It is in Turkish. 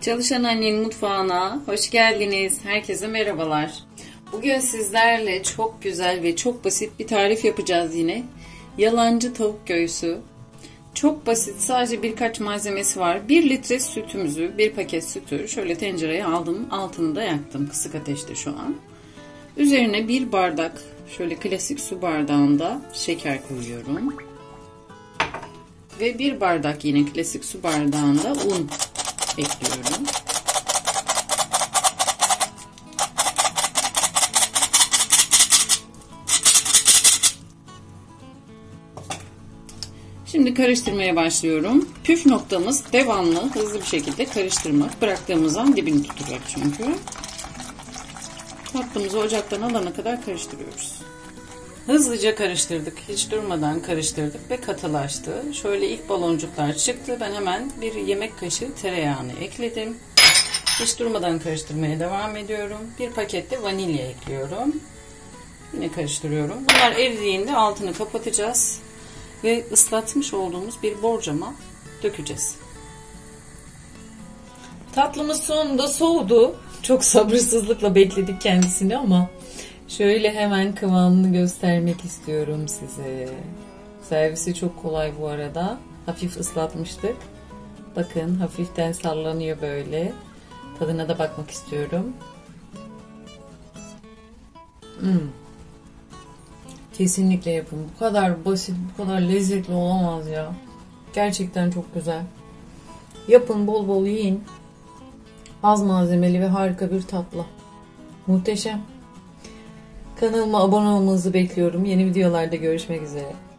Çalışan Annenin Mutfağına hoş geldiniz. Herkese merhabalar. Bugün sizlerle çok güzel ve çok basit bir tarif yapacağız yine. Yalancı tavuk göğsü. Çok basit, sadece birkaç malzemesi var. 1 litre sütümüzü, 1 paket sütü şöyle tencereye aldım. Altını da yaktım kısık ateşte şu an. Üzerine 1 bardak şöyle klasik su bardağında şeker koyuyorum. Ve 1 bardak yine klasik su bardağında un ekliyorum. Şimdi karıştırmaya başlıyorum. Püf noktamız devamlı hızlı bir şekilde karıştırmak. Bıraktığımız an dibini tutacak çünkü. Tatlımızı ocaktan alana kadar karıştırıyoruz. Hızlıca karıştırdık. Hiç durmadan karıştırdık ve katılaştı. Şöyle ilk baloncuklar çıktı. Ben hemen bir yemek kaşığı tereyağını ekledim. Hiç durmadan karıştırmaya devam ediyorum. 1 paket de vanilya ekliyorum. Yine karıştırıyorum. Bunlar eridiğinde altını kapatacağız. Ve ıslatmış olduğumuz bir borcama dökeceğiz. Tatlımız sonunda soğudu. Çok sabırsızlıkla bekledik kendisini ama şöyle hemen kıvamını göstermek istiyorum size. Servisi çok kolay bu arada. Hafif ıslatmıştık. Bakın hafiften sallanıyor böyle. Tadına da bakmak istiyorum. Kesinlikle yapın. Bu kadar basit, bu kadar lezzetli olamaz ya. Gerçekten çok güzel. Yapın, bol bol yiyin. Az malzemeli ve harika bir tatlı. Muhteşem. Kanalıma abone olmanızı bekliyorum. Yeni videolarda görüşmek üzere.